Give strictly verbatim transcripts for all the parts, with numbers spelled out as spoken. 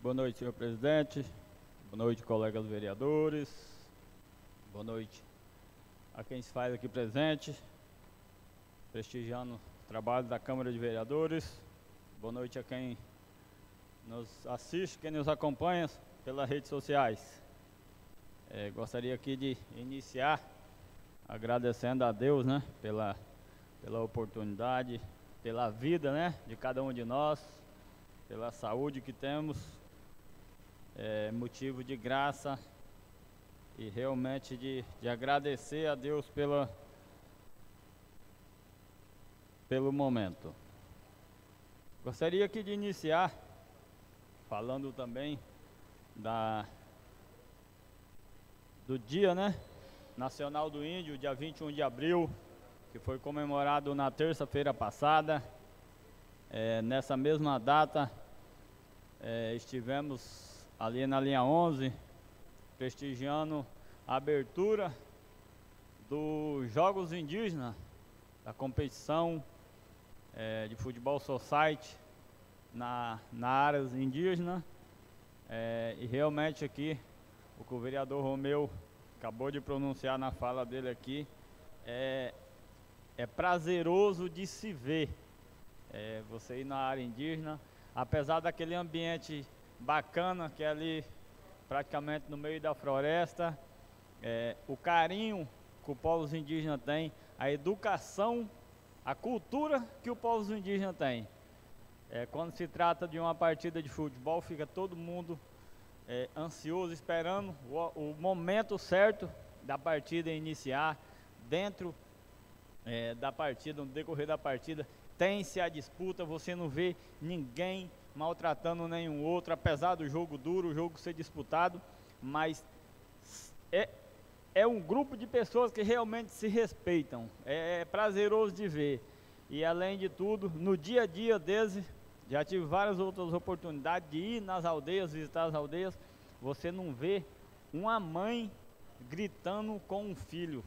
Boa noite, senhor presidente. Boa noite, colegas vereadores. Boa noite a quem se faz aqui presente, prestigiando o trabalho da Câmara de Vereadores. Boa noite a quem nos assiste, quem nos acompanha pelas redes sociais. É, gostaria aqui de iniciar agradecendo a Deus, né, pela, pela oportunidade, pela vida, né, de cada um de nós, pela saúde que temos, é motivo de graça e realmente de, de agradecer a Deus pela, pelo momento. Gostaria aqui de iniciar falando também da, do dia, né, Nacional do Índio, dia vinte e um de abril, que foi comemorado na terça-feira passada. É, nessa mesma data, é, estivemos ali na linha onze, prestigiando a abertura dos Jogos Indígenas, da competição é, de futebol society na, na área indígena. É, e realmente aqui, o que o vereador Romeu acabou de pronunciar na fala dele aqui, é, é prazeroso de se ver. É, você ir na área indígena, apesar daquele ambiente bacana que é ali praticamente no meio da floresta, é, o carinho que o povo indígena tem, a educação, a cultura que o povo indígena tem. É, quando se trata de uma partida de futebol, fica todo mundo é, ansioso, esperando o, o momento certo da partida iniciar. Dentro é, da partida, no decorrer da partida, tem-se a disputa, você não vê ninguém maltratando nenhum outro, apesar do jogo duro, o jogo ser disputado, mas é, é um grupo de pessoas que realmente se respeitam, é, é prazeroso de ver. E além de tudo, no dia a dia deles, já tive várias outras oportunidades de ir nas aldeias, visitar as aldeias, você não vê uma mãe gritando com um filho,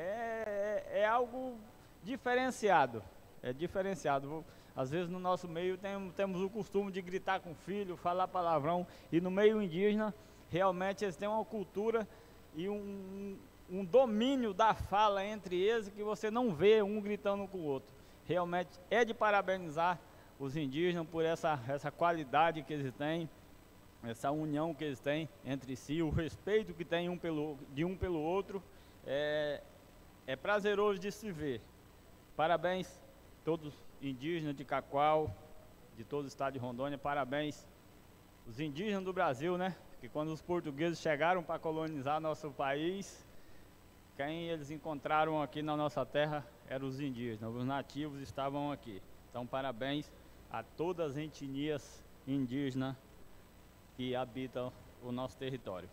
é, é, é algo diferenciado, é diferenciado. Às vezes no nosso meio tem, temos o costume de gritar com o filho, falar palavrão, e no meio indígena, realmente eles têm uma cultura e um, um domínio da fala entre eles que você não vê um gritando com o outro. Realmente é de parabenizar os indígenas por essa, essa qualidade que eles têm, essa união que eles têm entre si, o respeito que tem um pelo, de um pelo outro, é, é prazeroso de se ver. Parabéns todos indígenas de Cacoal, de todo o estado de Rondônia, parabéns os indígenas do Brasil, né, que quando os portugueses chegaram para colonizar nosso país, quem eles encontraram aqui na nossa terra eram os indígenas, os nativos estavam aqui. Então parabéns a todas as etnias indígenas que habitam o nosso território.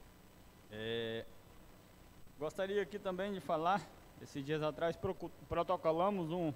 É, gostaria aqui também de falar, esses dias atrás protocolamos um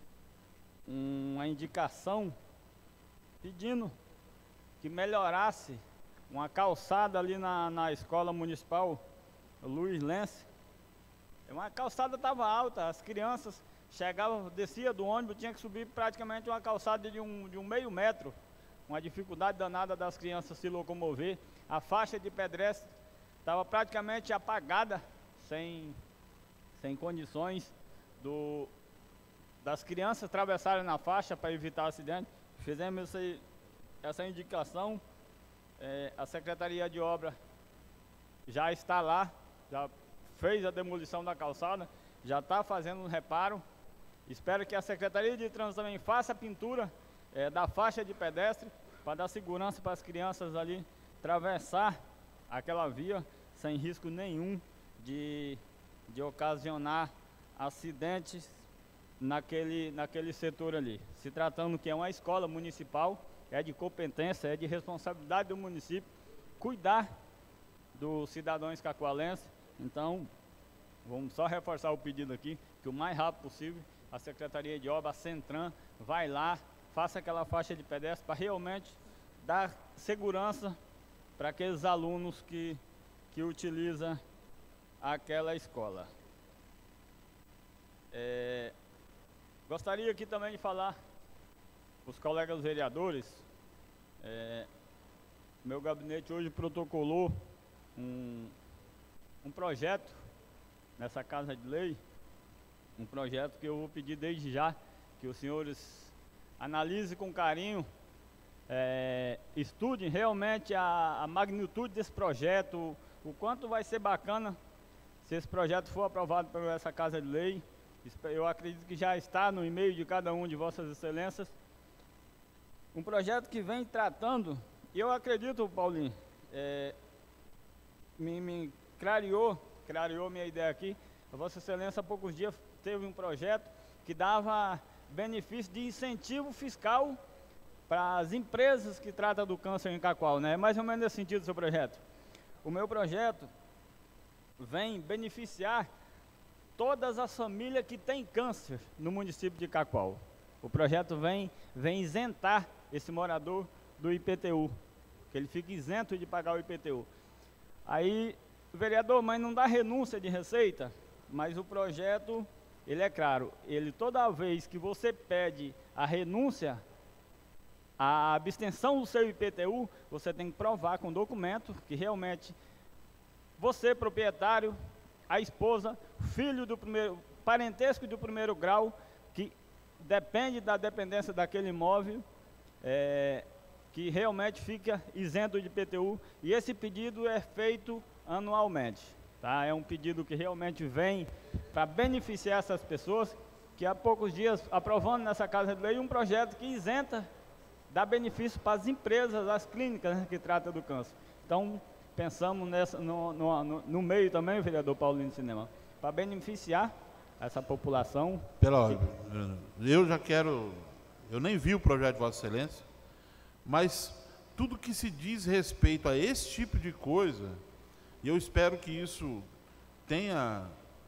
uma indicação pedindo que melhorasse uma calçada ali na, na escola municipal Luiz Lence. Uma calçada estava alta, as crianças chegavam, descia do ônibus, tinha que subir praticamente uma calçada de um, de um meio metro, uma dificuldade danada das crianças se locomover. A faixa de pedestre estava praticamente apagada, sem, sem condições do das crianças atravessarem na faixa para evitar acidente. Fizemos essa, essa indicação, é, a Secretaria de Obra já está lá, já fez a demolição da calçada, já está fazendo um reparo. Espero que a Secretaria de Trânsito também faça a pintura é, da faixa de pedestre, para dar segurança para as crianças ali atravessar aquela via sem risco nenhum de, de ocasionar acidentes naquele, naquele setor ali. Se tratando que é uma escola municipal, é de competência, é de responsabilidade do município cuidar dos cidadãos cacoalenses. Então, vamos só reforçar o pedido aqui, que o mais rápido possível a Secretaria de Obras, a Centram, vai lá, faça aquela faixa de pedestre para realmente dar segurança para aqueles alunos que, que utilizam aquela escola. É, gostaria aqui também de falar para os colegas vereadores, é, meu gabinete hoje protocolou um, um projeto nessa Casa de Lei, um projeto que eu vou pedir desde já que os senhores analisem com carinho, é, estudem realmente a, a magnitude desse projeto, o quanto vai ser bacana se esse projeto for aprovado por essa Casa de Lei. Eu acredito que já está no e-mail de cada um de vossas excelências. Um projeto que vem tratando, e eu acredito, Paulinho, é, me, me clareou, clareou minha ideia aqui. A vossa excelência há poucos dias teve um projeto que dava benefício de incentivo fiscal para as empresas que tratam do câncer em Cacoal, né? É mais ou menos nesse sentido o seu projeto. O meu projeto vem beneficiar todas as famílias que têm câncer no município de Cacoal. O projeto vem, vem isentar esse morador do I P T U, que ele fica isento de pagar o I P T U. Aí, vereador, mas não dá renúncia de receita? Mas o projeto, ele é claro, ele toda vez que você pede a renúncia, a abstenção do seu I P T U, você tem que provar com documento que realmente você, proprietário, a esposa, filho do primeiro, parentesco do primeiro grau, que depende da dependência daquele imóvel, é, que realmente fica isento de I P T U, e esse pedido é feito anualmente, tá? É um pedido que realmente vem para beneficiar essas pessoas, que há poucos dias aprovando nessa Casa de Lei um projeto que isenta, dá benefício para as empresas, as clínicas, né, que tratam do câncer. Então, pensamos nessa, no, no, no, no meio também, vereador Paulinho de Cinema, para beneficiar essa população. Pela ordem, eu já quero, eu nem vi o projeto de Vossa Excelência, mas tudo que se diz respeito a esse tipo de coisa, e eu espero que isso tenha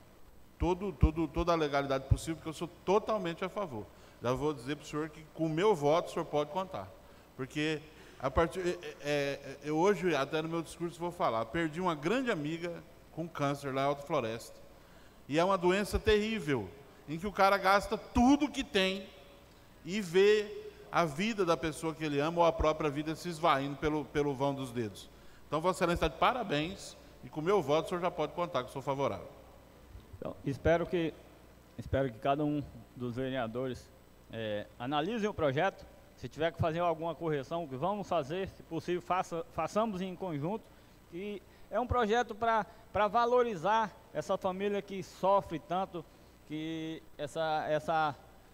todo, todo, toda a legalidade possível, porque eu sou totalmente a favor. Já vou dizer para o senhor que com o meu voto o senhor pode contar, porque a partir, é, é, hoje, até no meu discurso vou falar, perdi uma grande amiga com câncer lá em Alta Floresta, e é uma doença terrível, em que o cara gasta tudo que tem e vê a vida da pessoa que ele ama ou a própria vida se esvaindo pelo, pelo vão dos dedos. Então, Vossa Excelência está de parabéns, e com o meu voto o senhor já pode contar que eu sou favorável. Então, espero que, espero que cada um dos vereadores é, analisem o projeto. Se tiver que fazer alguma correção, que vamos fazer, se possível, faça, façamos em conjunto. E é um projeto para para valorizar essa família que sofre tanto, que essa, essa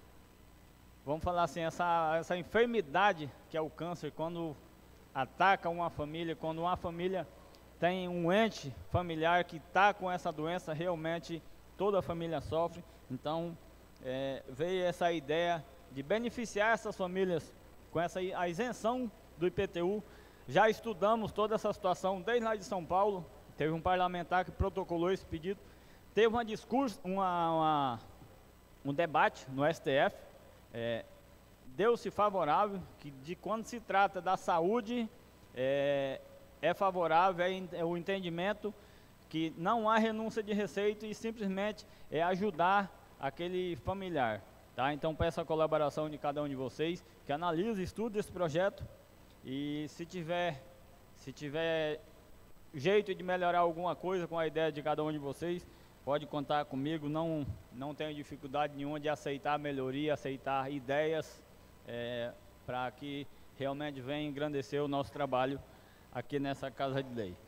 vamos falar assim, essa, essa enfermidade que é o câncer, quando ataca uma família, quando uma família tem um ente familiar que está com essa doença, realmente toda a família sofre. Então, é, veio essa ideia de beneficiar essas famílias com essa, a isenção do I P T U. Já estudamos toda essa situação desde lá de São Paulo, teve um parlamentar que protocolou esse pedido, teve uma discurso, uma, uma, um debate no S T F, é, deu-se favorável, que de quando se trata da saúde, é, é favorável, é, é o entendimento que não há renúncia de receita e simplesmente é ajudar aquele familiar. Tá? Então peço a colaboração de cada um de vocês, que analise, estude esse projeto, e se tiver, se tiver jeito de melhorar alguma coisa com a ideia de cada um de vocês, pode contar comigo, não, não tenho dificuldade nenhuma de aceitar melhoria, aceitar ideias, é, para que realmente venha engrandecer o nosso trabalho aqui nessa Casa de Lei.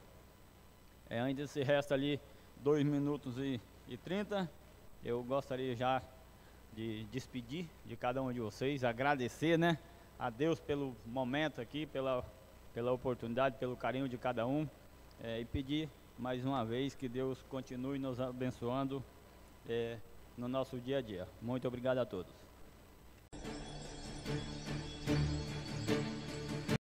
É, ainda se resta ali dois minutos e, e trinta, eu gostaria já de despedir de cada um de vocês, agradecer, né, a Deus pelo momento aqui, pela, pela oportunidade, pelo carinho de cada um, é, e pedir mais uma vez que Deus continue nos abençoando é, no nosso dia a dia. Muito obrigado a todos.